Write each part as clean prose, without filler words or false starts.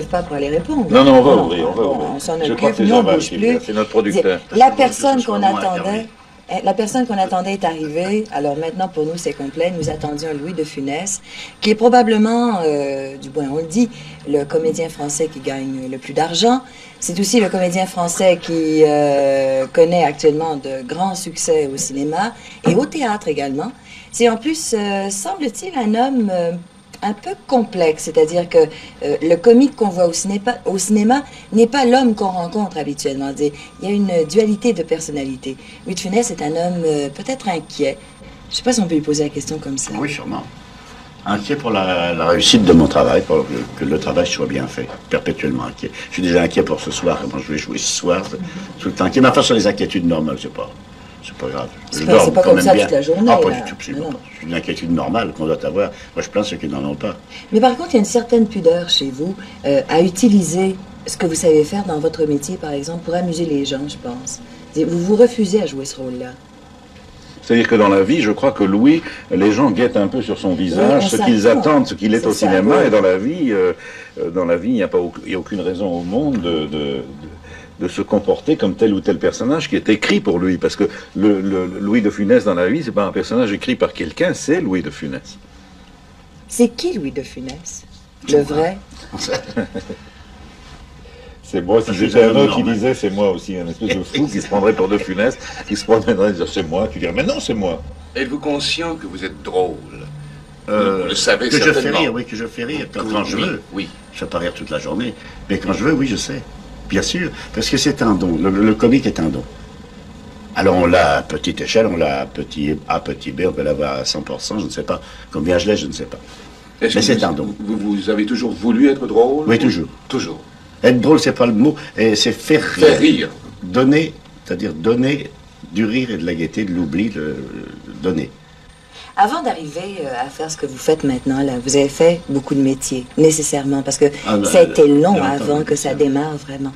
lève pas pour aller répondre. Non, non, on va ouvrir, on va ouvrir. On s'en Je crois occupe, que c'est nous on Jean-Marc bouge qui plus. vient, c'est notre producteur. La personne qu'on attendait... La personne qu'on attendait est arrivée. Alors maintenant, pour nous, c'est complet. Nous attendions Louis de Funès, qui est probablement, du moins on le dit, le comédien français qui gagne le plus d'argent. C'est aussi le comédien français qui connaît actuellement de grands succès au cinéma et au théâtre également. C'est en plus, semble-t-il, un homme un peu complexe, c'est-à-dire que le comique qu'on voit au cinéma n'est pas l'homme qu'on rencontre habituellement. Il y a une dualité de personnalité. Louis de Funès est un homme peut-être inquiet. Je ne sais pas si on peut lui poser la question comme ça. Oui, sûrement. Inquiet pour la réussite de mon travail, pour que le travail soit bien fait. Perpétuellement inquiet. Je suis déjà inquiet pour ce soir, comment je vais jouer ce soir. Tout le temps inquiet. Mais enfin, sur les inquiétudes normales, c'est pas grave. C'est pas comme ça toute la journée. Ah, pas du tout, absolument pas. C'est une inquiétude normale qu'on doit avoir. Moi, je plains ceux qui n'en ont pas. Mais par contre, il y a une certaine pudeur chez vous à utiliser ce que vous savez faire dans votre métier, par exemple, pour amuser les gens, je pense. Vous vous refusez à jouer ce rôle-là. C'est-à-dire que dans la vie, je crois que Louis, les gens guettent un peu sur son visage ce qu'ils attendent, ce qu'il est au cinéma. Et dans la vie, il n'y a aucune raison au monde de se comporter comme tel ou tel personnage qui est écrit pour lui. Parce que le Louis de Funès dans la vie, c'est pas un personnage écrit par quelqu'un, c'est Louis de Funès. C'est qui Louis de Funès? Le vrai? C'est moi, si j'étais un autre qui disait c'est moi aussi, un espèce de fou qui se prendrait pour de Funès, qui se prendrait et dire c'est moi, tu dirais mais non, c'est moi. Êtes-vous conscient que vous êtes drôle? Vous le savez que certainement. Je fais rire, oui, que je fais rire quand je veux. Oui. Je fais pas rire toute la journée, mais quand je veux, oui, je sais. Bien sûr, parce que c'est un don. Le comique est un don. Alors on l'a à petite échelle, on l'a à petit B, on peut l'avoir à 100%, je ne sais pas. Combien je l'ai, je ne sais pas. Mais c'est un don. Vous avez toujours voulu être drôle? Oui, toujours. Toujours. Être drôle, c'est pas le mot, c'est faire rire. Faire rire. Donner, c'est-à-dire donner du rire et de la gaieté, de l'oubli, donner. Avant d'arriver à faire ce que vous faites maintenant, là, vous avez fait beaucoup de métiers, nécessairement, parce que ça a été long avant que ça démarre vraiment.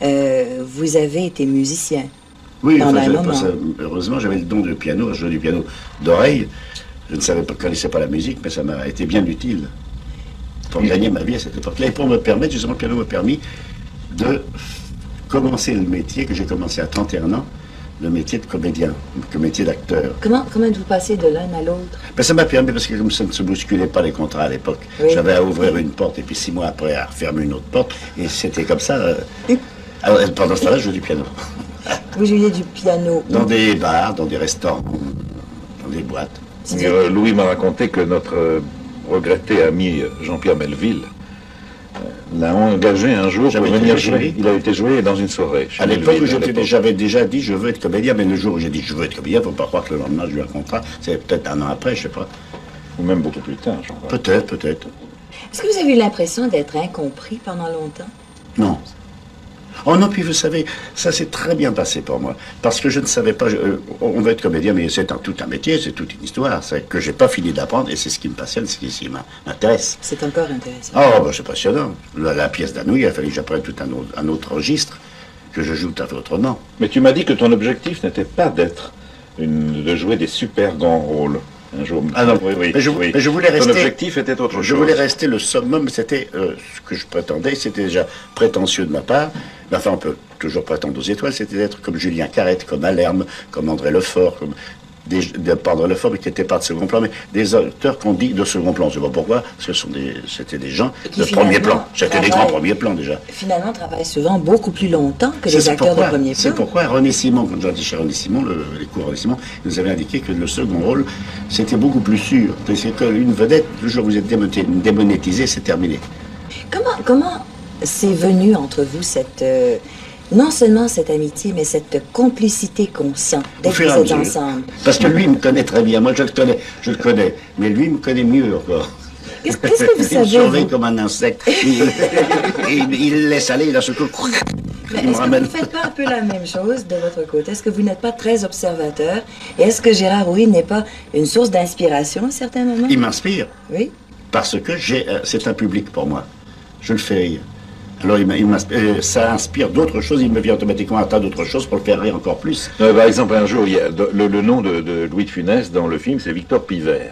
Vous avez été musicien. Oui, enfin, heureusement, j'avais le don du piano, je jouais du piano d'oreille. Je ne connaissais pas la musique, mais ça m'a été bien utile pour gagner ma vie à cette époque-là. Et pour me permettre, justement, le piano m'a permis de commencer le métier que j'ai commencé à 31 ans, le métier de comédien, le métier d'acteur. Comment êtes-vous passé de l'un à l'autre? Ben, ça m'a permis, parce que comme ça ne se bousculait pas les contrats à l'époque, oui. J'avais à ouvrir une porte et puis 6 mois après à refermer une autre porte, et c'était comme ça. Alors, pendant ce temps-là, je jouais du piano. Vous jouiez du piano? Dans des bars, dans des restaurants, dans des boîtes. Louis m'a raconté que notre regretté ami Jean-Pierre Melville l'a engagé un jour pour venir jouer. Il a été joué dans une soirée. À l'époque où j'avais déjà dit je veux être comédien, mais le jour où j'ai dit je veux être comédien, il ne faut pas croire que le lendemain j'ai eu un contrat. C'est peut-être un an après, je ne sais pas. Ou même beaucoup plus tard, je crois. Peut-être. Est-ce que vous avez eu l'impression d'être incompris pendant longtemps? Non. Oh non, puis vous savez, ça s'est très bien passé pour moi. Parce que je ne savais pas, on veut être comédien, mais c'est tout un métier, c'est toute une histoire. C'est que j'ai pas fini d'apprendre, et c'est ce qui me passionne, c'est ce qui m'intéresse. C'est encore intéressant. Oh, ben, c'est passionnant. La pièce d'Anouilh, il a fallu que j'apprenne tout un autre registre, que je joue tout à fait autrement. Mais tu m'as dit que ton objectif n'était pas de jouer des super grands rôles. Un jour. Ah non, oui. Mais je voulais rester. Ton objectif était autre chose. Je voulais rester le summum, c'était ce que je prétendais, c'était déjà prétentieux de ma part. Mais enfin, on peut toujours prétendre aux étoiles, c'était d'être comme Julien Carrette, comme Alerme, comme André Lefort, comme pas André Lefort, mais qui n'étaient pas de second plan, mais des auteurs qu'on dit de second plan. Je ne sais pas pourquoi, parce que c'était des gens de premier plan. C'était des grands premiers plans déjà. Finalement, travaillent souvent beaucoup plus longtemps que les acteurs de premier plan. C'est pourquoi René Simon, quand j'ai été chez René Simon, les cours René Simon, nous avait indiqué que le second rôle, c'était beaucoup plus sûr. Parce qu'une vedette, le jour où vous êtes démonétisé, c'est terminé. Comment c'est venu entre vous cette... non seulement cette amitié, mais cette complicité qu'on sent dès que vous êtes ensemble. Parce que lui, il me connaît très bien. Moi, je le connais. Mais lui, il me connaît mieux encore. Qu'est-ce que vous savez? Il surveille comme un insecte. Il laisse aller, il a ce coup. Est-ce que vous ne faites pas un peu la même chose de votre côté? Est-ce que vous n'êtes pas très observateur? Et est-ce que Gérard Houry n'est pas une source d'inspiration à certains moments? Il m'inspire. Oui. Parce que c'est un public pour moi. Je le fais rire. Alors ça inspire d'autres choses, il me vient automatiquement un tas d'autres choses pour le faire rire encore plus. Par exemple, un jour, il y a le nom de Louis de Funès dans le film, c'est Victor Pivert.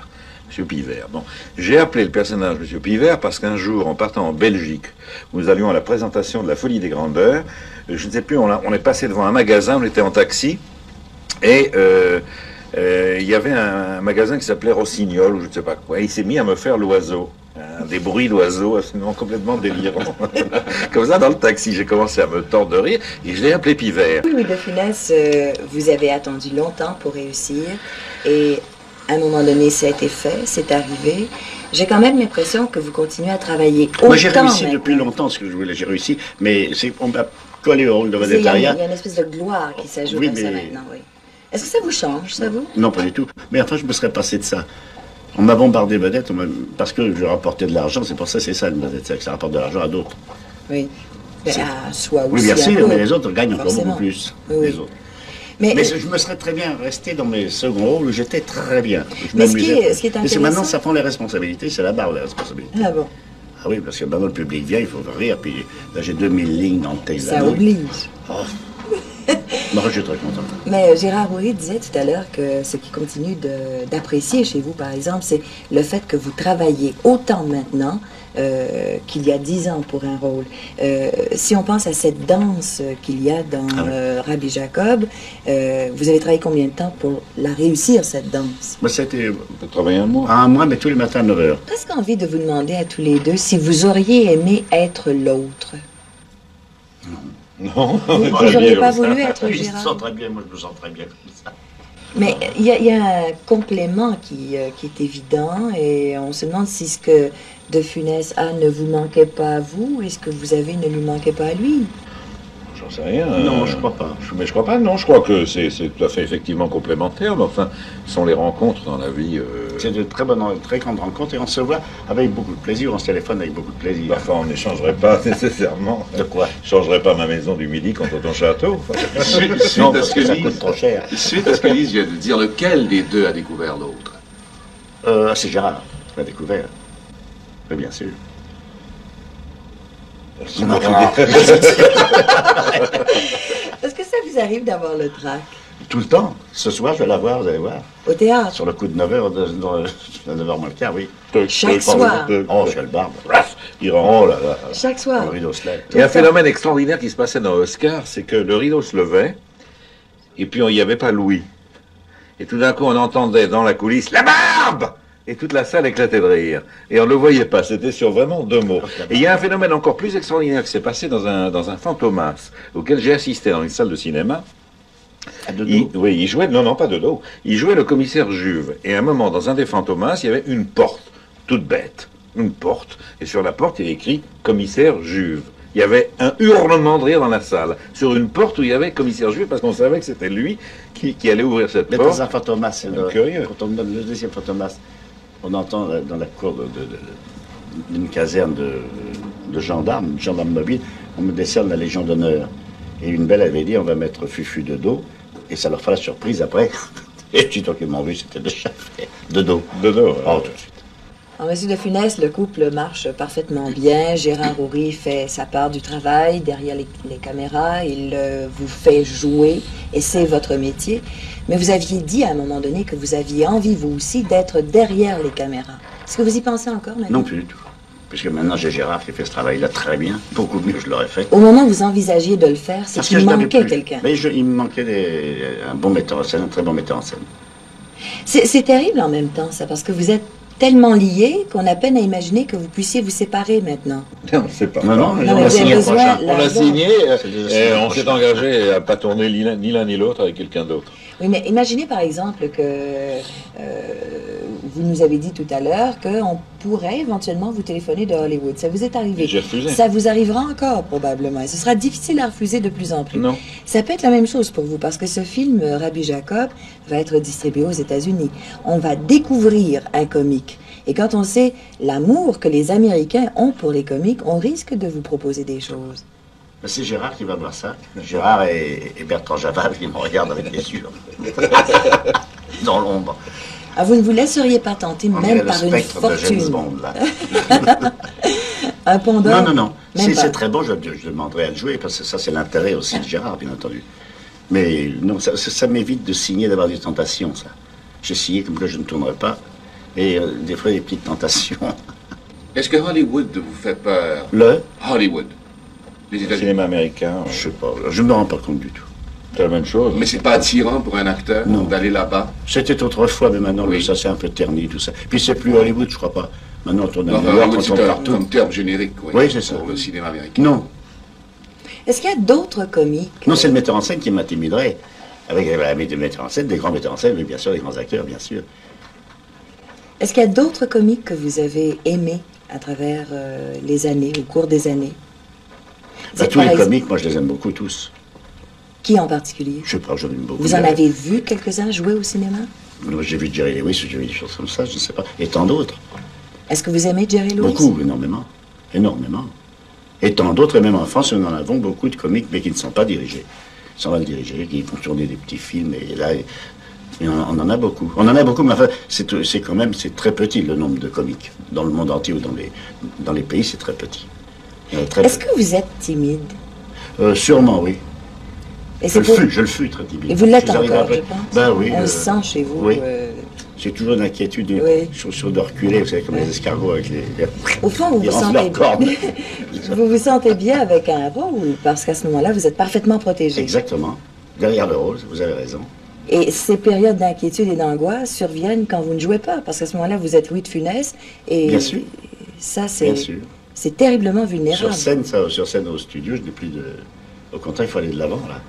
Monsieur Pivert. Bon, j'ai appelé le personnage Monsieur Pivert parce qu'un jour, en partant en Belgique, nous allions à la présentation de la Folie des Grandeurs, je ne sais plus, on est passé devant un magasin, on était en taxi, et il y avait un magasin qui s'appelait Rossignol, ou je ne sais pas quoi, et il s'est mis à me faire l'oiseau. Des bruits d'oiseaux absolument complètement délirants. Comme ça, dans le taxi, j'ai commencé à me tordre de rire et je l'ai appelé Pivert. Oui, de Funès, vous avez attendu longtemps pour réussir et à un moment donné, ça a été fait, c'est arrivé. J'ai quand même l'impression que vous continuez à travailler autant. Moi, j'ai réussi maintenant. depuis longtemps ce que je voulais, j'ai réussi, mais on m'a collé au rôle de vedettariat. Il y a une espèce de gloire qui s'ajoute Oui, à ça mais- maintenant, oui. Est-ce que ça vous change, ça vous? Non, pas du tout. Mais enfin, je me serais passé de ça. On m'a bombardé vedette parce que je rapportais de l'argent, c'est pour ça c'est ça une vedette, c'est que ça rapporte de l'argent à d'autres. Oui. Ben, à soi aussi. Oui, bien un sûr, peu. mais les autres gagnent encore Forcément. beaucoup plus. Oui, oui. Les autres. Mais, Mais je me serais très bien resté dans mes seconds rôles où j'étais très bien. Je Mais ce m'amusais. qui est Mais c'est intéressant- maintenant, ça prend les responsabilités, c'est la barre des responsabilités. ah bon, Ah oui, parce que maintenant le public vient, il faut rire, puis là j'ai 2000 lignes dans le texte. ça d'annonce. oblige. Oh. Moi, je suis très content. Mais Gérard Houry disait tout à l'heure que ce qui continue d'apprécier chez vous, par exemple, c'est le fait que vous travaillez autant maintenant qu'il y a 10 ans pour un rôle. Si on pense à cette danse qu'il y a dans Rabbi Jacob, vous avez travaillé combien de temps pour la réussir, cette danse? Moi, c'était On peut travailler un mois. un mois, mais tous les matins à 9h. Presque envie de vous demander à tous les deux si vous auriez aimé être l'autre. Non, Vous très n'auriez bien pas comme ça. voulu être Lui, il se Gérard? sent très bien, moi je me sens très bien comme ça. Mais il y a un complément qui est évident et on se demande si ce que De Funès a ne vous manquait pas à vous et ce que vous avez ne lui manquait pas à lui. J'en sais rien. Non, je crois pas. Mais je crois pas, non, je crois que c'est tout à fait effectivement complémentaire, mais enfin, ce sont les rencontres dans la vie. C'est de très grandes rencontres et on se voit avec beaucoup de plaisir, on se téléphone avec beaucoup de plaisir. Enfin, on n'échangerait pas nécessairement. De quoi? Je ne changerais pas ma maison du Midi contre ton château. Suite Non, à parce ce que que ça Lise- coûte trop cher. suite à ce que Lise vient de dire, lequel des deux a découvert l'autre? C'est Gérard qui l'a découvert. Oui, bien sûr. Est-ce que ça vous arrive d'avoir le trac Tout le temps. Ce soir, je vais la voir, vous allez voir. au théâtre? Sur le coup de 9h, de 9h moins le quart, oui. Chaque soir. Oh, je suis le barbe. Il rentre. Oh là là. Chaque soir. Le rideau se lève. Il y a un phénomène extraordinaire qui se passait dans Oscar, c'est que le rideau se levait, et puis il n'y avait pas Louis. Et tout d'un coup, on entendait dans la coulisse « La barbe !» Et toute la salle éclatait de rire. Et on ne le voyait pas, c'était sur vraiment 2 mots. Et il y a un phénomène encore plus extraordinaire qui s'est passé dans un Fantomas, auquel j'ai assisté dans une salle de cinéma. À deux dos. Oui, il jouait, non, pas de dos. Il jouait le commissaire Juve. Et à un moment, dans un des Fantomas, il y avait une porte, toute bête. Une porte. Et sur la porte, il y a écrit commissaire Juve. Il y avait un hurlement de rire dans la salle. Sur une porte où il y avait commissaire Juve, parce qu'on savait que c'était lui qui allait ouvrir cette Mais porte. dans un fantomas, c'est Curieux. quand on donne le deuxième fantomas, on entend dans la cour d'une caserne de gendarmes mobiles, on me décerne la Légion d'honneur. Et une belle avait dit, on va mettre Fufu de dos, et ça leur fera la surprise après. Et tu qu'ils m'ont vu, c'était déjà fait. De dos. De dos. Oh, tout de suite. Alors, Monsieur de Funès, le couple marche parfaitement bien. Gérard Houry fait sa part du travail derrière les caméras. Il vous fait jouer et c'est votre métier. Mais vous aviez dit à un moment donné que vous aviez envie, vous aussi, d'être derrière les caméras. Est-ce que vous y pensez encore maintenant? Non plus du tout. Puisque maintenant j'ai Gérard qui fait ce travail-là très bien, beaucoup mieux que je l'aurais fait. Au moment où vous envisagiez de le faire, c'est Parce que qu'il je n'avais manquait plus. quelqu'un. Mais il me manquait un bon metteur en scène, un très bon metteur en scène. C'est terrible en même temps, ça, parce que vous êtes tellement liés qu'on a peine à imaginer que vous puissiez vous séparer maintenant. Non, c'est pas. Non, mais on vous a avez signé le besoin, prochain. là. On a signé, C'est déjà et signé on le s'est prochain. engagé à pas tourner ni l'un ni l'autre avec quelqu'un d'autre. Oui, mais imaginez par exemple que vous nous avez dit tout à l'heure qu'on pourrait éventuellement vous téléphoner de Hollywood. Ça vous est arrivé. Et j'ai refusé. Ça vous arrivera encore probablement. Et ce sera difficile à refuser de plus en plus. Non. Ça peut être la même chose pour vous parce que ce film, Rabbi Jacob, va être distribué aux États-Unis. On va découvrir un comique. Et quand on sait l'amour que les Américains ont pour les comiques, on risque de vous proposer des choses. Ben, c'est Gérard qui va voir ça. Gérard et Bertrand Javal qui me regardent avec les yeux. Dans l'ombre. Ah, vous ne vous laisseriez pas tenter On dirait même le par une spectre de James fortune. Bond, là. Un pendant? Non. Même Si pas. c'est très bon, je demanderai à le jouer, parce que ça, c'est l'intérêt aussi de Gérard, bien entendu. Mais non, ça m'évite de signer, d'avoir des tentations, ça. J'ai signé comme que je ne tournerai pas. Et des fois, des petites tentations. Est-ce que Hollywood vous fait peur? Le Hollywood. Les Le États-Unis. cinéma américain, Je sais pas, je ne me rends pas compte du tout. c'est la même chose. Mais c'est pas attirant pour un acteur Non. d'aller là-bas? C'était autrefois, mais maintenant, Oui. ça c'est un peu terni, tout ça. Puis c'est plus Hollywood, je crois pas. Maintenant, on tourne à Non, New York, Hollywood, on c'est tourne un partout. comme terme générique, Oui, c'est ça. pour le cinéma américain. Non, Est-ce qu'il y a d'autres comiques? non, c'est le metteur en scène qui m'intimiderait. Avec des metteurs en scène, des grands metteurs en scène, mais bien sûr, des grands acteurs, bien sûr. Est-ce qu'il y a d'autres comiques que vous avez aimés à travers les années, au cours des années? Bah, tous Par les exemple, comiques, moi je les aime beaucoup tous. Qui en particulier? Je sais pas, j'en aime beaucoup. Vous en avez vu quelques-uns jouer au cinéma? Moi, j'ai vu Jerry Lewis, j'ai vu des choses comme ça, je ne sais pas. Et tant d'autres. Est-ce que vous aimez Jerry Lewis? Beaucoup, énormément. Énormément. Et tant d'autres, et même en France, nous en avons beaucoup de comiques, mais qui ne sont pas dirigés. Ils sont mal dirigés, qui font tourner des petits films, et là, on en a beaucoup. On en a beaucoup, mais enfin, c'est quand même, c'est très petit le nombre de comiques. Dans le monde entier ou dans les pays, c'est très petit. Très Est-ce peu. que vous êtes timide? Sûrement, oui. Et Je le fus très timide. Et vous l'êtes J'arrive encore, après- je pense. Ben oui. On le sent chez vous. Oui. J'ai toujours une inquiétude Oui. sur de reculer, vous savez, comme Oui. les escargots avec les... Au fond, vous Ils vous rangent sentez leurs cornes. vous vous sentez bien avec un rôle, parce qu'à ce moment-là, vous êtes parfaitement protégé. Exactement. Derrière le rose, vous avez raison. Et ces périodes d'inquiétude et d'angoisse surviennent quand vous ne jouez pas, parce qu'à ce moment-là, vous êtes Louis de Funès, et Bien sûr. ça, Bien sûr. c'est terriblement vulnérable. Sur scène au studio, je n'ai plus de... Au contraire, il faut aller de l'avant, là.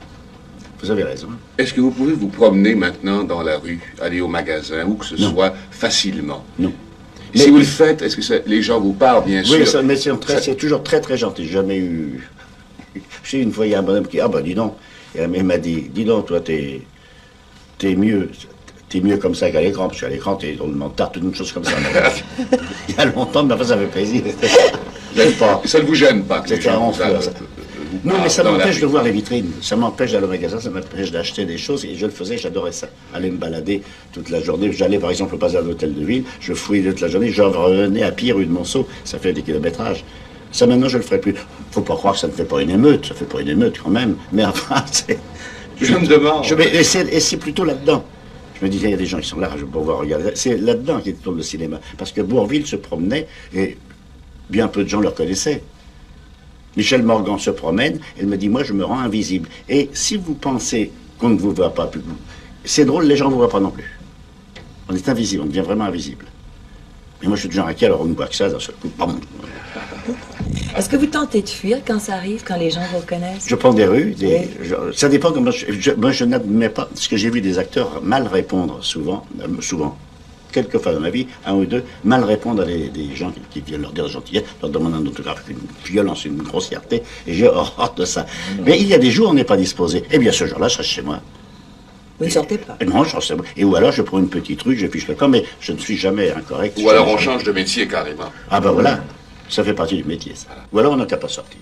Vous avez raison. Est-ce que vous pouvez vous promener maintenant dans la rue, aller au magasin, où que ce Non. soit, facilement? Non. Si Mais- vous le faites, est-ce que les gens vous parlent, bien sûr? Oui, mais c'est toujours très, très gentil. J'ai jamais eu... Je sais, une fois, il y a un bonhomme qui... Ah, ben, dis donc. Et il m'a dit, dis donc, toi, t'es mieux comme ça qu'à l'écran, parce qu'à l'écran, t'es drôlement tarte, une chose comme ça. Il y a longtemps, mais enfin, ça fait plaisir. J'aime pas. Ça ne vous gêne pas que les C'était gens un vous, fleur, ça. vous Non, parlent mais ça dans la m'empêche rue? de voir les vitrines. Ça m'empêche d'aller au magasin, ça m'empêche d'acheter des choses. Et je le faisais, j'adorais ça. Aller me balader toute la journée. J'allais, par exemple, au bazar de l'hôtel de ville, je fouillais toute la journée, je revenais à pied rue de Monceau. Ça fait des kilométrages. Ça, maintenant, je le ferai plus. Faut pas croire que ça ne fait pas une émeute. Ça fait pas une émeute, quand même. Mais enfin, c'est... Je me demande. Et c'est plutôt là-dedans. Je me disais, il y a des gens qui sont là, je vais pouvoir regarder. C'est là-dedans qu'il tourne le cinéma. Parce que Bourvil se promenait, et bien peu de gens le reconnaissaient. Michel Morgan se promène, elle me dit, moi je me rends invisible. Et si vous pensez qu'on ne vous voit pas, c'est drôle, les gens ne vous voient pas non plus. On est invisible, on devient vraiment invisible. Mais moi je suis déjà inquiet, alors on ne voit que ça, d'un seul coup, bam. Est-ce que vous tentez de fuir quand ça arrive, quand les gens vous reconnaissent? Je prends des rues, ça dépend comment moi je n'admets pas, parce que j'ai vu des acteurs mal répondre souvent, quelques fois dans ma vie, un ou deux, mal répondre à des gens qui viennent leur dire gentillesse, leur demander un autographe, une violence, une grossièreté, et j'ai horreur de ça. Mais il y a des jours où on n'est pas disposé. Eh bien ce jour-là, je reste chez moi. Vous ne sortez pas. Non, je reste chez moi. Et ou alors je prends une petite rue, je fiche le camp, mais je ne suis jamais incorrect. Ou alors on change de métier carrément. Ah ben voilà, ça fait partie du métier, ça. Ou alors on n'a qu'à pas sortir.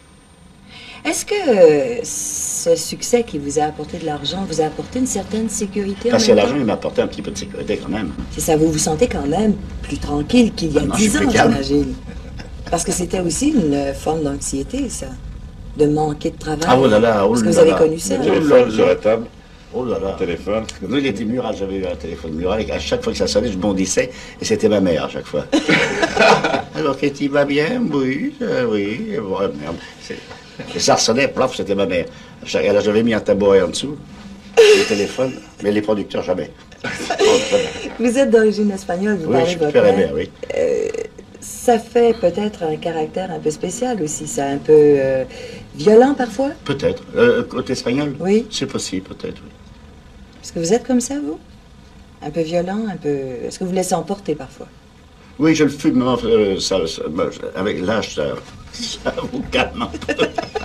Est-ce que ce succès qui vous a apporté de l'argent vous a apporté une certaine sécurité? Parce en que même temps? l'argent, il m'a apporté un petit peu de sécurité quand même. C'est ça, vous vous sentez quand même plus tranquille qu'il y a Non, 10 je suis ans, plus calme. j'imagine. Parce que c'était aussi une forme d'anxiété, ça. De manquer de travail. Ah, oh là là, oh Parce que là vous avez là. connu ça. Le Le téléphone sur la table, Oh là là. téléphone. Nous, il était mural, j'avais eu un téléphone mural, et à chaque fois que ça sonnait, je bondissais, et c'était ma mère à chaque fois. Alors, Katie va bien? Oui, oui, bon, merde. Et ça ressonnait, plaf, c'était ma mère. Alors, j'avais mis un tabouret en dessous, le téléphone, mais les producteurs, jamais. Oh, jamais. Vous êtes d'origine espagnole, vous Oui, je parlez suis votre père et langue. mère, oui. Ça fait peut-être un caractère un peu spécial aussi, ça, un peu violent parfois? Peut-être. Côté espagnol? Oui. C'est possible, peut-être, oui. Est-ce que vous êtes comme ça, vous? Un peu violent, un peu... Est-ce que vous laissez emporter parfois? Oui, je le fume, mais avec l'âge, ça vous calme un peu.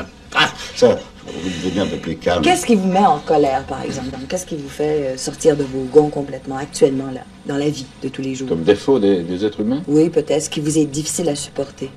Ça, vous devenez un peu plus calme. Qu'est-ce qui vous met en colère, par exemple? Donc, qu'est-ce qui vous fait sortir de vos gonds complètement, actuellement, là, dans la vie de tous les jours? Comme défaut des êtres humains. Oui, peut-être. Ce qui vous est difficile à supporter.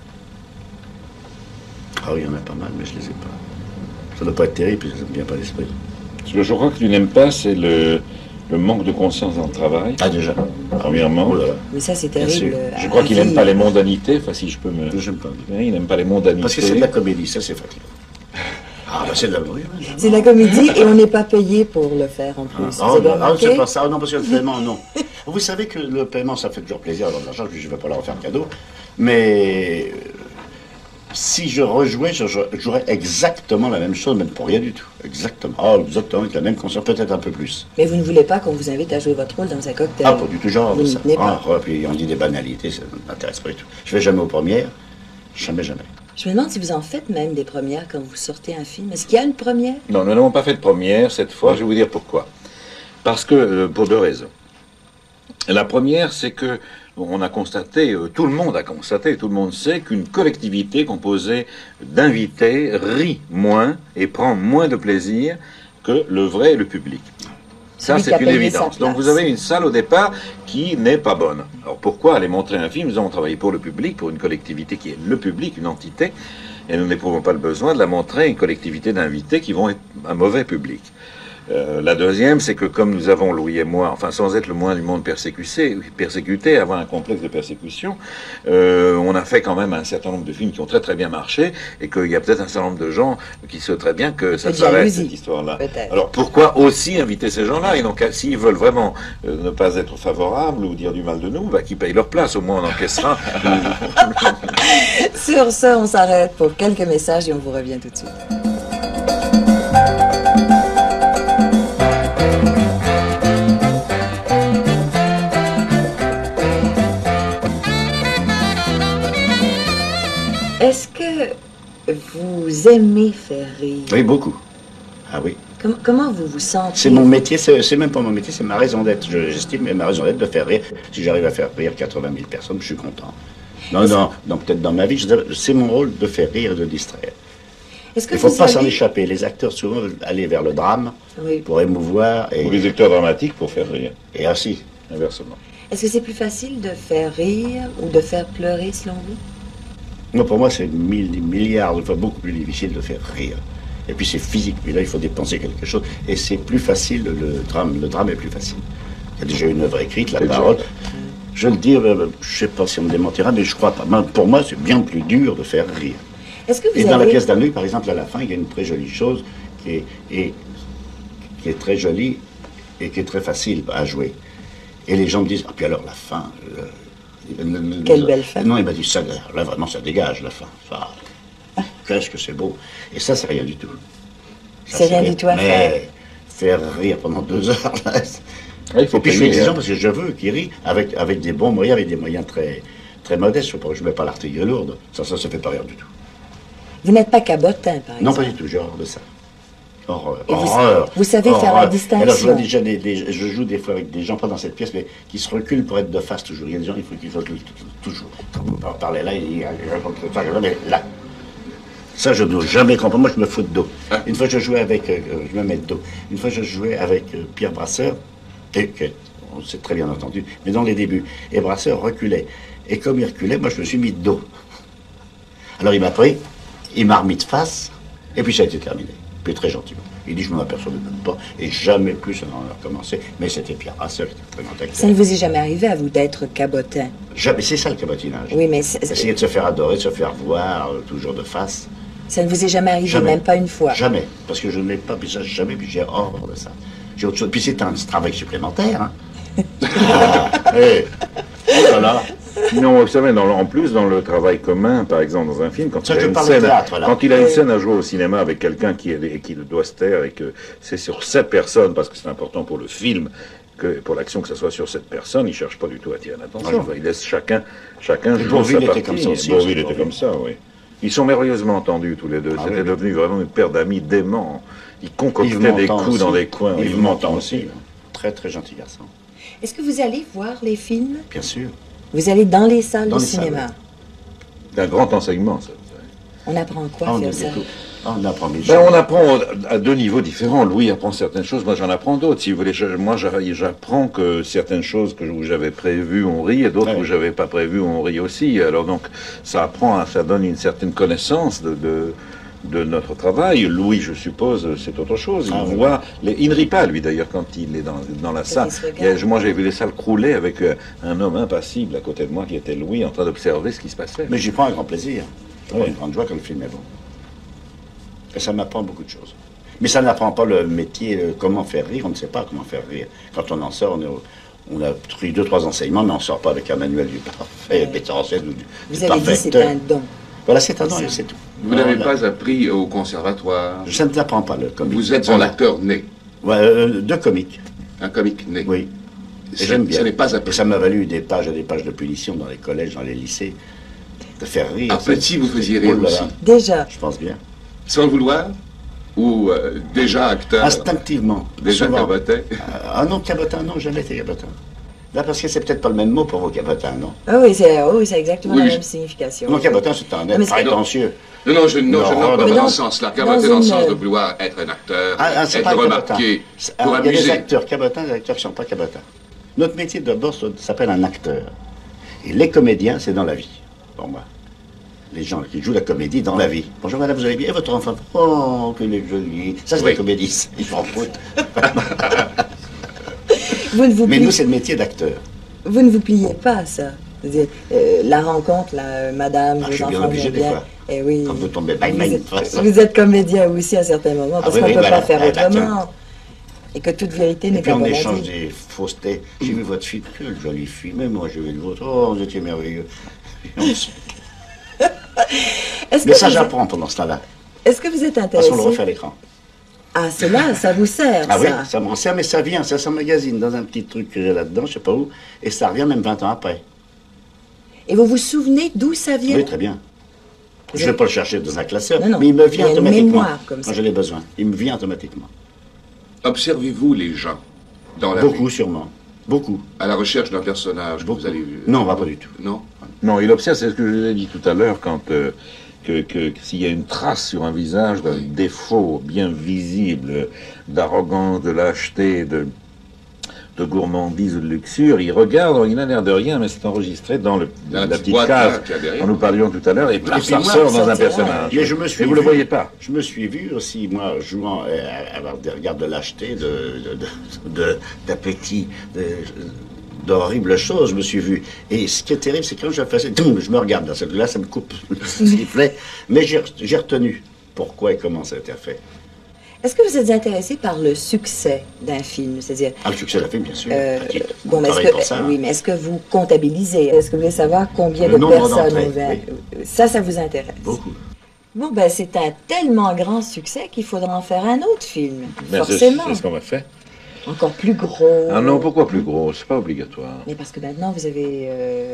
Ah oui, il y en a pas mal, mais je les ai pas. Ça ne doit pas être terrible, puis ça ne me vient pas à l'esprit. Ce que je crois que tu n'aimes pas, c'est le manque de conscience dans le travail, Ah, déjà. premièrement. Oh là là. Mais ça, c'est Bien sûr. terrible. Je crois qu'il n'aime pas les mondanités, enfin si je peux me... J'aime pas. Il n'aime pas les mondanités. Parce que c'est de la comédie, ça c'est fatigant. Ah, ben c'est de la bruit. C'est de la comédie et on n'est pas payé pour le faire en plus. Vous avez remarqué? C'est pas ça. Non, parce que le paiement, non. Vous savez que le paiement, ça fait toujours plaisir d'avoir de l'argent, je ne vais pas leur faire cadeau. Mais si je rejouais, je jouerais exactement la même chose, même pour rien du tout. Exactement. Ah, exactement, avec la même conscience, peut-être un peu plus. Mais vous ne voulez pas qu'on vous invite à jouer votre rôle dans un cocktail? Ah, pas du tout, genre Vous ça. n'y tenez pas. Puis on dit des banalités, ça ne m'intéresse pas du tout. Je ne vais jamais aux premières. Jamais, jamais. Je me demande si vous en faites même des premières quand vous sortez un film. Est-ce qu'il y a une première? Non, nous n'avons pas fait de première cette fois. Je vais vous dire pourquoi. Parce que, pour deux raisons. La première, c'est que on a constaté, tout le monde a constaté, tout le monde sait qu'une collectivité composée d'invités rit moins et prend moins de plaisir que le vrai et le public. Ça, c'est une évidence. Donc vous avez une salle au départ qui n'est pas bonne. Alors pourquoi aller montrer un film? Nous avons travaillé pour le public, pour une collectivité qui est le public, une entité, et nous n'éprouvons pas le besoin de la montrer à une collectivité d'invités qui vont être un mauvais public. La deuxième, c'est que comme nous avons, Louis et moi, enfin sans être le moins du monde persécuté, avoir un complexe de persécution, on a fait quand même un certain nombre de films qui ont très très bien marché, et qu'il y a peut-être un certain nombre de gens qui souhaiteraient bien que ça s'arrête, cette histoire-là. Alors pourquoi aussi inviter ces gens-là? Et donc s'ils veulent vraiment ne pas être favorables ou dire du mal de nous, bah, qu'ils payent leur place, au moins on encaissera. Sur ce, on s'arrête pour quelques messages et on vous revient tout de suite. Est-ce que vous aimez faire rire? Oui, beaucoup. Ah oui. Comment vous vous sentez? C'est mon métier, c'est même pas mon métier, c'est ma raison d'être. J'estime ma raison d'être de faire rire. Si j'arrive à faire rire 80 000 personnes, je suis content. Non, peut-être dans ma vie, c'est mon rôle de faire rire et de distraire. Il ne faut pas s'en échapper. Les acteurs souvent veulent aller vers le drame pour émouvoir. Ou les acteurs dramatiques pour faire rire. Et ainsi. Inversement. Est-ce que c'est plus facile de faire rire ou de faire pleurer selon vous? Non, pour moi, c'est milliards de fois beaucoup plus difficile de faire rire. Et puis c'est physique, puis là, il faut dépenser quelque chose. Et c'est plus facile, le drame est plus facile. Il y a déjà une œuvre écrite, la parole. Je le dis, je ne sais pas si on me démentira, mais je crois pas. Pour moi, c'est bien plus dur de faire rire. Et dans la pièce d'Anne, par exemple, à la fin, il y a une très jolie chose qui est très jolie et qui est très facile à jouer. Et les gens me disent, ah, puis alors la fin... Quelle belle fin. Non, il m'a dit, ça, là, vraiment, ça dégage, la fin. Qu'est-ce que c'est beau. Et ça, c'est rien du tout. C'est rien du tout à faire. Mais faire rire pendant 2 heures, là... Il faut et puis je suis exigeant parce que je veux qu'il rit avec des bons moyens, avec des moyens très, très modestes. Je ne mets pas l'artillerie lourde. Ça ne fait pas rire du tout. Vous n'êtes pas cabotin, par exemple? Non, pas du tout. J'ai horreur de ça. Horreur. Vous savez faire la distinction. Alors, je joue des fois avec des gens, pas dans cette pièce, mais qui se reculent pour être de face toujours. Il y a des gens, il faut qu'ils soient toujours. Quand vous parlez là, mais là. Ça, je ne dois jamais comprendre. Moi, je me fous de dos. Une fois, je jouais avec... je me mets de dos. Une fois, je jouais avec Pierre Brasseur, on s'est très bien entendu, mais dans les débuts. Et Brasseur reculait. Et comme il reculait, moi, je me suis mis de dos. Alors, il m'a pris, il m'a remis de face, et puis ça a été terminé. Puis très gentiment. Il dit, je ne m'aperçois même pas, et jamais plus ça n'en a recommencé. Mais c'était Pierre Brasseur qui était très grand acteur. Ça ne vous est jamais arrivé à vous d'être cabotin? Jamais, c'est ça le cabotinage. Oui, mais... Essayer de se faire adorer, de se faire voir, toujours de face. Ça ne vous est jamais arrivé, jamais. Même pas une fois? Jamais, parce que je ne l'ai pas, puis ça, jamais, puis j'ai horreur de ça. J'ai autre chose. Puis c'est un travail supplémentaire. Hein. Oh là là. Non, vous savez, en plus, dans le travail commun, par exemple, dans un film, quand ça, il a une scène, scène à jouer au cinéma avec quelqu'un qui doit se taire et que c'est sur 7 personnes, parce que c'est important pour le film, que pour l'action que ça soit sur 7 personnes, il ne cherche pas du tout à attirer l'attention. Enfin, il laisse chacun jouer sa partie. Comme ça aussi. Bourvil était comme ça, oui. Ils sont merveilleusement entendus tous les deux. C'était devenu vraiment une paire d'amis déments. Ils concoctaient des coups dans les coins. Yves Montand aussi. Très, très gentil garçon. Est-ce que vous allez voir les films? Bien sûr. Vous allez dans les salles de cinéma? C'est un grand enseignement, ça. On apprend quoi à faire ça? On apprend on apprend à 2 niveaux différents. Louis apprend certaines choses, moi j'en apprends d'autres. Si vous voulez, moi j'apprends que certaines choses où j'avais prévues on rit et d'autres où j'avais pas prévu on rit aussi. Alors donc ça donne une certaine connaissance de notre travail. Louis, je suppose, c'est autre chose. Il ne rit pas, lui, d'ailleurs, quand il est dans la salle. Moi, j'ai vu les salles crouler avec un homme impassible à côté de moi, qui était Louis, en train d'observer ce qui se passait. Mais j'y prends un grand plaisir. Une grande joie quand le film est bon. Et ça m'apprend beaucoup de choses. Mais ça n'apprend pas le métier, comment faire rire. On ne sait pas comment faire rire. Quand on en sort, on a pris 2-3 enseignements, mais on ne sort pas avec un manuel du parfait metteur en scène ou du Vous avez dit c'est un don. Voilà, c'est un don et c'est tout. Vous n'avez pas appris au conservatoire? Ça ne t'apprend pas le comique. Vous êtes un acteur né. Ouais, de comique. Un comique né. Oui. Et j'aime bien. Ce n'est pas appris. Et ça m'a valu des pages et des pages de punition dans les collèges, dans les lycées, de faire rire. À petit, vous faisiez rire Oh là là. aussi. Déjà. Je pense bien. Sans le vouloir? Ou déjà acteur? Instinctivement. Déjà Souvent. cabotin? Ah non, cabotin, non, jamais été cabotin. Là, parce que c'est peut-être pas le même mot pour vos cabotins, non? Ah oui, c'est exactement Oui, la même signification. Non, cabotin, c'est un mais être c'est- prétentieux. Non, je n'en parle pas mais dans dans- ce sens-là. dans Cabotin dans le une- sens de vouloir être un acteur, C'est être pas un remarqué, cabotin. pour Il y a des amuser. acteurs cabotins et des acteurs qui ne sont pas cabotins. Notre métier d'abord s'appelle un acteur. Et les comédiens, c'est dans la vie, pour moi. Les gens qui jouent la comédie dans la vie. Bonjour madame, vous allez bien? Et votre enfant? Oh, qu'il est joli. Ça, c'est Oui. la comédie. Ils s'en foutent. Vous ne vous, Mais pliez, nous, c'est le métier d'acteur. vous ne vous pliez pas à ça. C'est-à-dire, la rencontre, là, madame, Ah, je vos suis bien enfants obligé vont des bien. fois. Eh oui. Quand vous tombez, bang, vous, bang, êtes, de toute façon. vous êtes comédien aussi à certains moments, parce oui, qu'on ne oui, peut voilà. pas faire Ah, d'accord. autrement. Et que toute vérité Et n'est puis pas on bonne à échange dire. des faussetés. J'ai vu votre fille, quelle jolie fille. Même moi, j'ai vu le vôtre. Oh, vous étiez merveilleux. Est-ce Mais que ça, vous- j'apprends pendant ce temps-là. Est-ce que vous êtes Parce intéressé? qu'on le refait à l'écran. Ah, c'est là, ça vous sert, Ah oui, ça. ça m'en sert, mais ça vient, ça s'emmagasine dans un petit truc que j'ai là-dedans, je sais pas où, et ça revient même 20 ans après. Et vous vous souvenez d'où ça vient? Oui, très bien. Je ne vais pas le chercher dans un classeur, Non, non. mais il me Il y vient a une automatiquement. mémoire comme ça. Quand je l'ai besoin, il me vient automatiquement. Observez-vous les gens dans la Beaucoup, vie, sûrement. Beaucoup. à la recherche d'un personnage que vous allez... Non, pas du tout. Non? Non, il observe, c'est ce que je vous ai dit tout à l'heure, quand s'il y a une trace sur un visage d'un défaut bien visible d'arrogance, de lâcheté, de gourmandise ou de luxure, il regarde, il n'a l'air de rien, mais c'est enregistré dans Dans la la petite petite boîte, case là, qu'il y a derrière. dont nous parlions tout à l'heure, et puis ça moi, ressort dans un ça tient, personnage. Mais je me suis Et vous ne le vu- voyez pas. Je me suis vu aussi, moi, jouant, avoir des regards de lâcheté, d'appétit, d'horribles choses, je me suis vu. Et ce qui est terrible, c'est que quand je faisais, je me regarde dans celui-là, ça me coupe le sifflet, mais j'ai retenu pourquoi et comment ça a été fait. Est-ce que vous êtes intéressé par le succès d'un film? C'est-à-dire, Ah, le succès de la film, bien sûr. bon, On mais travaille pour ça. oui, mais est-ce que vous comptabilisez? Est-ce que vous voulez savoir combien Le de nombre personnes d'entrées, ont vu? oui. Ça vous intéresse? Beaucoup. Bon, ben, c'est un tellement grand succès qu'il faudra en faire un autre film. Ben, Forcément. c'est ce qu'on va faire. Encore plus gros. Ah non, pourquoi plus gros? C'est pas obligatoire. Mais parce que maintenant, vous avez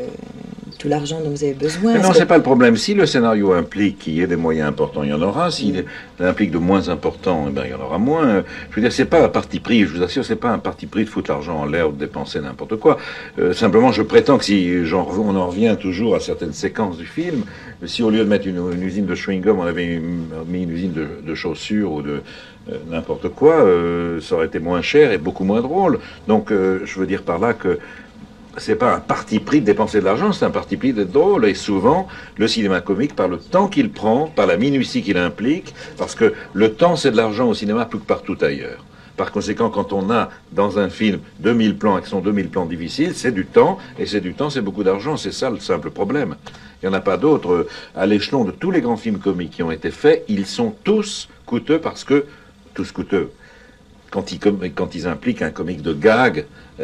tout l'argent dont vous avez besoin. Mais non, Est-ce que- c'est pas le problème. Si le scénario implique qu'il y ait des moyens importants, il y en aura. S'il implique de moins importants, eh ben, il y en aura moins. Je veux dire, c'est pas un parti pris, je vous assure, c'est pas un parti pris de foutre l'argent en l'air ou de dépenser n'importe quoi. Simplement, je prétends que si on en revient toujours à certaines séquences du film, si au lieu de mettre une usine de chewing-gum, on avait mis une usine de chaussures ou de n'importe quoi, ça aurait été moins cher et beaucoup moins drôle. Donc, je veux dire par là que c'est pas un parti pris de dépenser de l'argent, c'est un parti pris d'être drôle. Et souvent, le cinéma comique, par le temps qu'il prend, par la minutie qu'il implique, parce que le temps, c'est de l'argent au cinéma plus que partout ailleurs. Par conséquent, quand on a dans un film 2000 plans et que sont 2000 plans difficiles, c'est du temps, et c'est du temps, c'est beaucoup d'argent. C'est ça le simple problème. Il n'y en a pas d'autres. À l'échelon de tous les grands films comiques qui ont été faits, ils sont tous coûteux parce que... tous coûteux. Quand ils impliquent un comique de gag,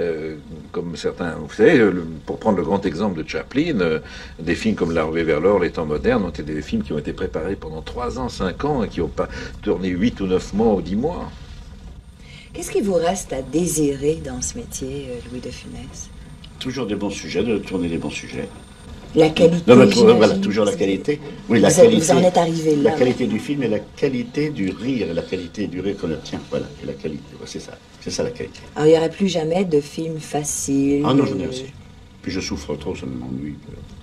comme certains, vous savez, pour prendre le grand exemple de Chaplin, des films comme L'arrivée vers l'or, Les temps modernes, ont été des films qui ont été préparés pendant 3 ans, 5 ans, et qui n'ont pas tourné 8 ou 9 mois ou 10 mois. Qu'est-ce qui vous reste à désirer dans ce métier, Louis de Funès? Toujours des bons sujets, de tourner des bons sujets. La qualité, Non, mais j'imagine. voilà, toujours la qualité. Oui, la Vous qualité. vous en êtes arrivé là. La qualité du film et la qualité du rire, et la qualité du rire qu'on obtient. Voilà, et la qualité, ouais, c'est ça. C'est ça la qualité. Alors, il n'y aurait plus jamais de film facile. Ah non, j'en ai aussi. Puis je souffre trop, ça m'ennuie.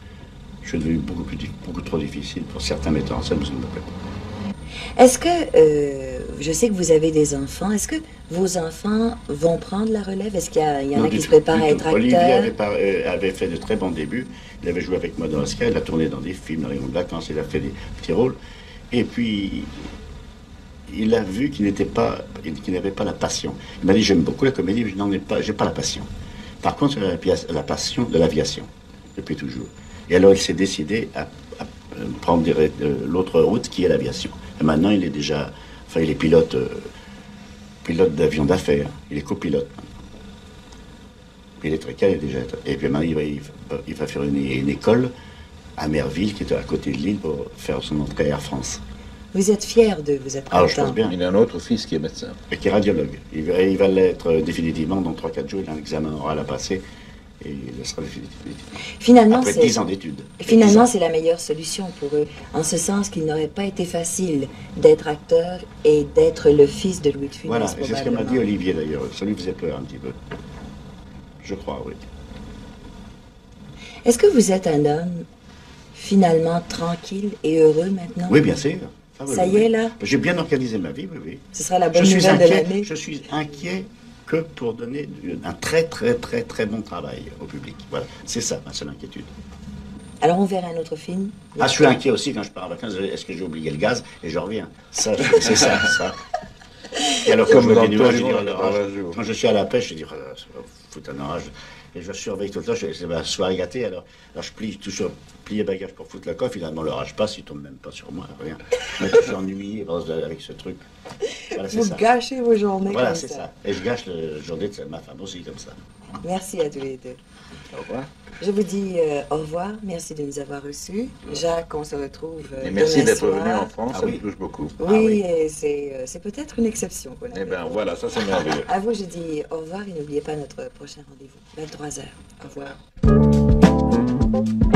Je suis devenu beaucoup trop difficile pour certains metteurs en scène, mais ça ne me plaît pas. Est-ce que, je sais que vous avez des enfants, est-ce que vos enfants vont prendre la relève? Est-ce qu'il y en Non, a du qui se tout, préparent du à tout. être Olivier acteurs? avait fait de très bons débuts. Il avait joué avec moi dans Oscar, il a tourné dans des films, dans les de vacances, il a fait des petits rôles. Et puis, il a vu qu'il n'avait pas la passion. Il m'a dit, j'aime beaucoup la comédie, mais je n'en ai pas, j'ai pas la passion. Par contre, la passion de l'aviation, depuis toujours. Et alors, il s'est décidé à prendre l'autre route qui est l'aviation. Et maintenant, il est déjà... Enfin, il est pilote d'avion d'affaires. Il est copilote. Il est très calme déjà. Et puis maintenant, il va faire une école à Merville, qui est à côté de Lille, pour faire son entrée à Air France. Vous êtes fier de vous être Ah, je pense bien. Il a un autre fils qui est médecin. Et qui est radiologue. Il va l'être définitivement dans 3-4 jours. Il a un examen oral à passer. Et il le sera définitivement. Finalement, après 10 ans d'études. Finalement, c'est la meilleure solution pour eux, en ce sens qu'il n'aurait pas été facile d'être acteur et d'être le fils de Louis de Funès. Voilà, et c'est ce que m'a dit Olivier d'ailleurs. Ça lui faisait peur un petit peu. Je crois, oui. Est-ce que vous êtes un homme finalement tranquille et heureux maintenant? Oui, bien sûr. Ah, ça y est, là? J'ai bien organisé ma vie, oui, oui. Ce sera la bonne nouvelle de l'année. Je suis inquiet que pour donner un très, très, très, très bon travail au public. Voilà, c'est ça ma seule inquiétude. Alors on verra un autre film. Ah, je suis inquiet aussi quand je pars en vacances. Est-ce que j'ai oublié le gaz et je reviens? Ça, c'est ça. Et alors, comme dans nuages, quand je suis à la pêche, je dis, oh, fout un orage. Et je surveille tout le temps, c'est ma soirée gâtée, alors je plie toujours, plier bagage pour foutre le coffre, finalement l'orage passe, il tombe même pas sur moi, rien. Je suis ennuyé avec ce truc. Voilà, vous gâchez vos journées. Voilà, c'est ça. Et je gâche la journée de ma femme aussi, comme ça. Merci à tous les deux. Au revoir. Je vous dis au revoir. Merci de nous avoir reçus. Jacques, on se retrouve. Et merci d'être soir. venu en France, ça me touche beaucoup. Oui, et c'est peut-être une exception. Eh bien, voilà, ça c'est merveilleux. À vous, je dis au revoir et n'oubliez pas notre prochain rendez-vous, 23h. Au revoir.